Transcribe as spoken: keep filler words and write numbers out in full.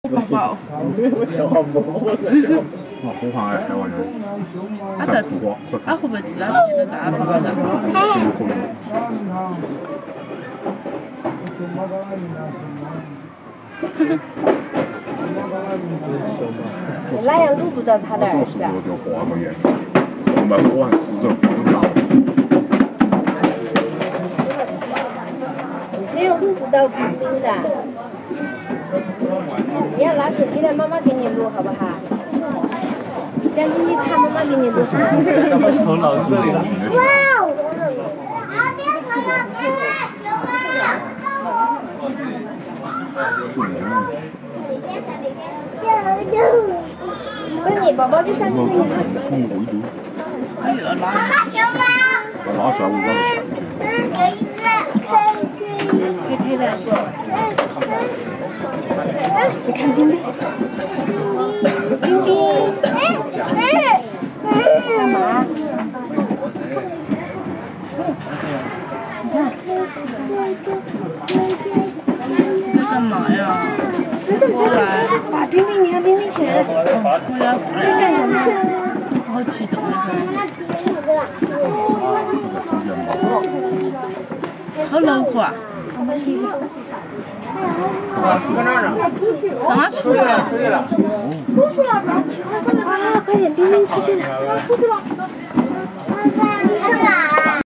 宝宝。 哇，好可爱，台湾人。 啊得，啊会不会知道自己的咋不可能？ 那样录不到他的儿子啊。 我做花个园，我们我还是做广告。 这样录不到录音的。你要拿手机来，妈妈给你录好不好？这样你看妈妈给你录。 怎么从脑子里了？ 哇哦！这你宝宝就上去这里看。 哎呀，拉。 拉出来我让你上去。 黑黑的。你看冰冰。冰冰。干嘛？你看。 在干嘛呀？过来。 把冰冰，你看冰冰起来了。 过来，过来。 干什么？ 好激动啊！好脑壳啊！ 啊，在哪儿呢？ 干嘛出去了？ 出去了。 啊，快点，冰冰出去了。出去了。